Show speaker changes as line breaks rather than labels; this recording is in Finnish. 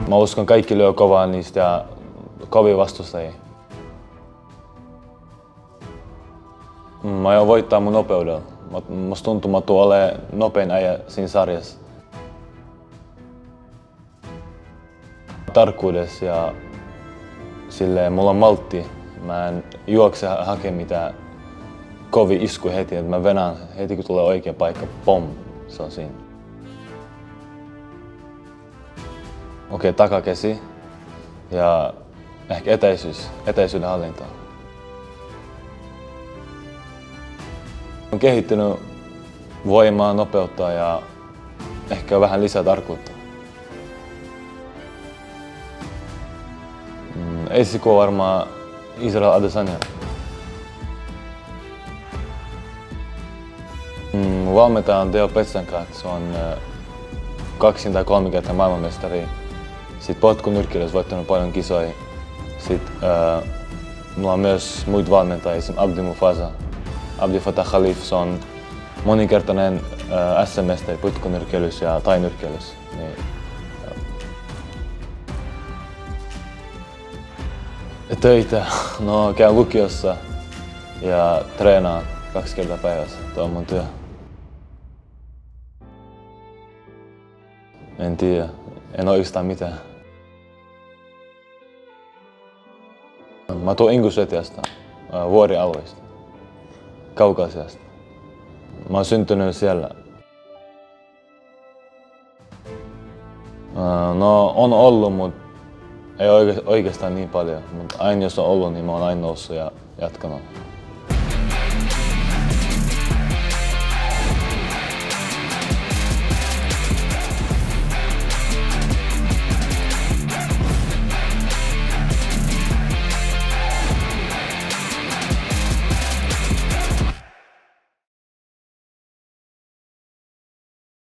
Mä uskon kaikki lyö kovaa niistä ja kovia vastustajia. Mä aion voittaa mun nopeudella. Musta tuntuu, että mä tuun olemaan nopein äijä siinä sarjassa. Tarkkuudessa ja silleen mulla on maltti. Mä en juokse hakea mitään kovia iskuja heti, että mä venään heti kun tulee oikea paikka, pom, se on siinä. Okei, takakäsi ja ehkä etäisyyden hallintaa. Olen kehittynyt voimaa, nopeutta ja ehkä vähän lisää tarkkuutta. Esikuva varmaan Israel Adesanya. Valmentaja on Teo Petsanka, se on 2 tai 3 kertaa maailmanmestari. Sitten potkunyrkkeilyssä voittanut paljon kisoja. Sitten mulla on myös muita valmentajia, esimerkiksi Abdi Mufasa. Abdi Fatah Khalif, se on moninkertainen SM-mestari potkunyrkkeilyssä ja tainyrkkeilyssä. Niin, töitä, no käyn lukiossa ja treenaan 2 kertaa päivässä. Tuo on mun työ. En tiedä, en oikeastaan mitään. Mä tuun Ingusetiasta, vuorialueesta, Kaukasiasta. Mä oon syntynyt siellä. No on ollut, mutta ei oikeastaan niin paljon. Mutta aina jos on ollut, niin mä oon aina noussut ja jatkanut.